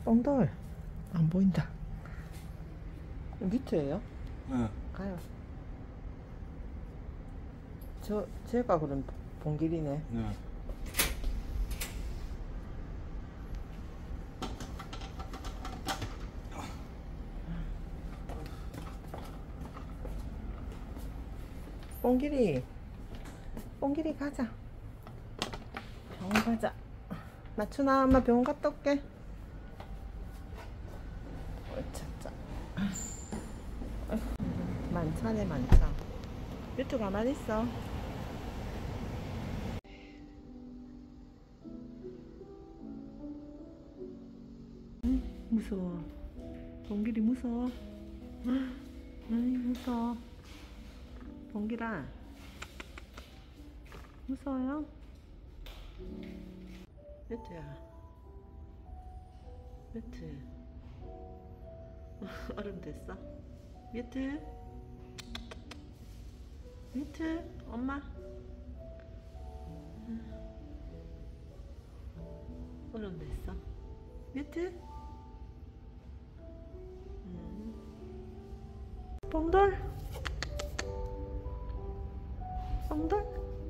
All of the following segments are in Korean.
뽕돌 안 보인다. 밑에예요? 네. 가요. 제가 그럼 봉길이네. 네. 뽕길이 가자. 병원 가자. 맞추나 엄마 병원 갔다 올게. 어차차. 만차네 만차. 유튜브 가만히 있어. 무서워. 봉길이 무서워. 아이 무서워. 봉길아 무서워요? 뮤트야. 뮤트. 얼음 됐어? 뮤트? 뮤트? 엄마? 얼음 됐어? 뮤트? 뽕돌? 뽕돌?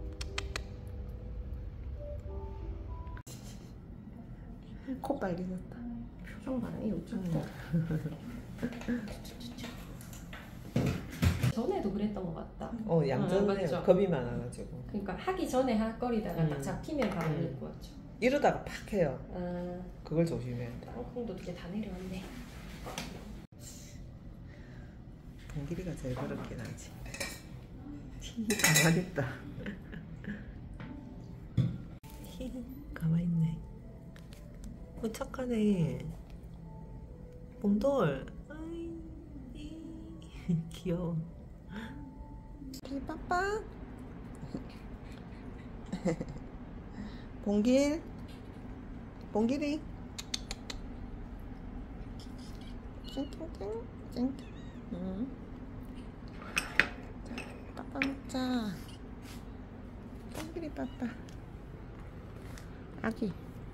코 빨개졌다. 표정 반응이 엄청 좋고. 전에도 그랬던 것 같다. 얌전해요. 맞죠? 겁이 많아가지고. 그러니까 하기 전에 할 거리다가 딱 잡히면 바로 입고 왔죠. 이러다가 팍 해요. 그걸 조심해야 돼. 땅콩도 이제 다 내려왔네. 봉길이가 제일 그렇긴 하지. 가만히 있다. 가만히 있네. 착하네. 봉돌. 아이, 귀여워. 빠빠. 봉길이. 찡찡찡. 빠빠 먹자. 봉길이 빠빠. 아기.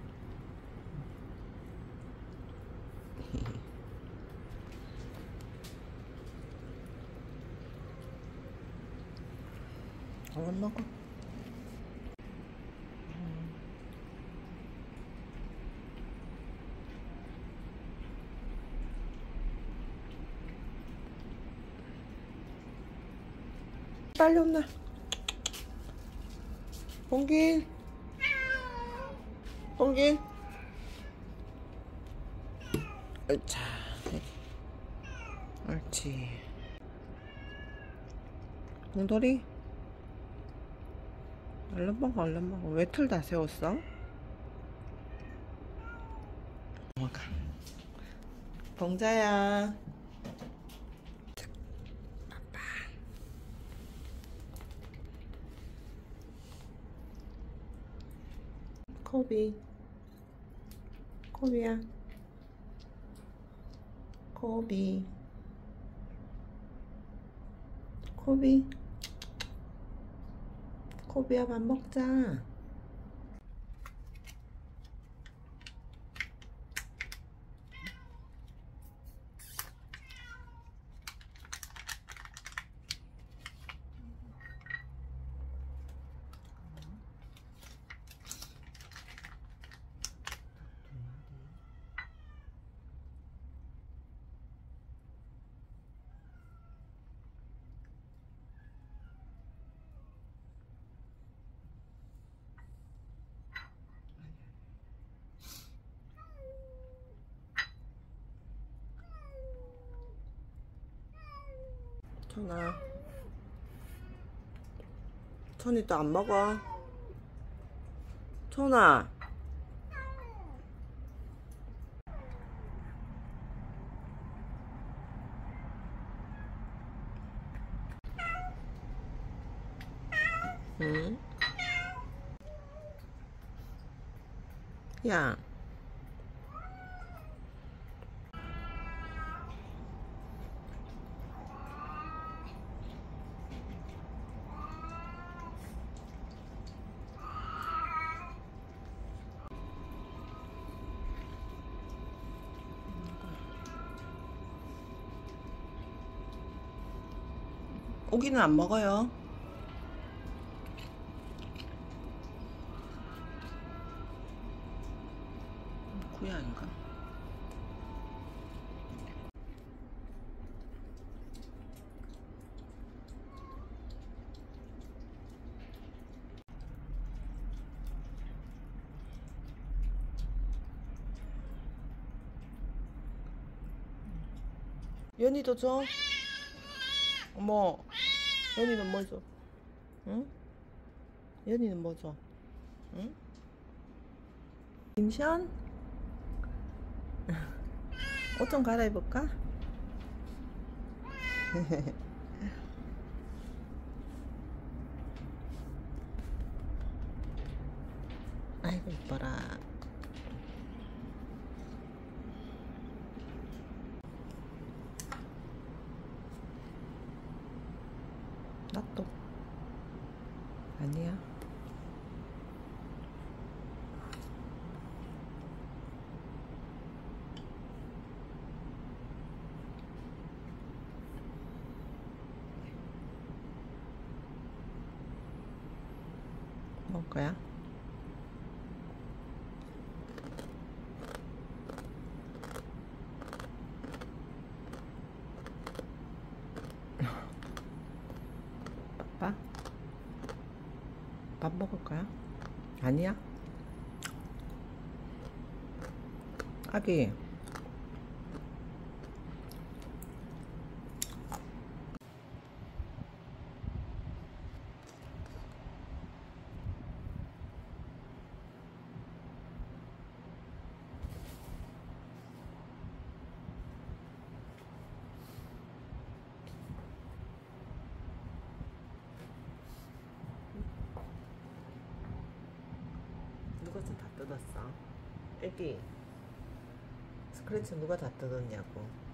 얼른 먹어. 빨리 온나. 봉길. 자, 옳지. 봉돌이. 얼른 먹어. 왜 틀 다 세웠어? 먹어. 봉자야. 빠빠. 코비야. 코비야 밥 먹자. 천아. 천이 또 안 먹어. 천아. 응? 야. 오기는 안 먹어요. 구야 아닌가? 연이도 줘. 어머, 연이는 뭐 줘? 응? 연이는 뭐 줘? 응? 김션? 옷 좀 갈아입을까? 아이고 이뻐라. 놔둬. 아니야. 먹을 거야? 밥 먹을 거야? 아니야? 아기. 누가 다 뜯었어? 애기 스크래치 누가 다 뜯었냐고.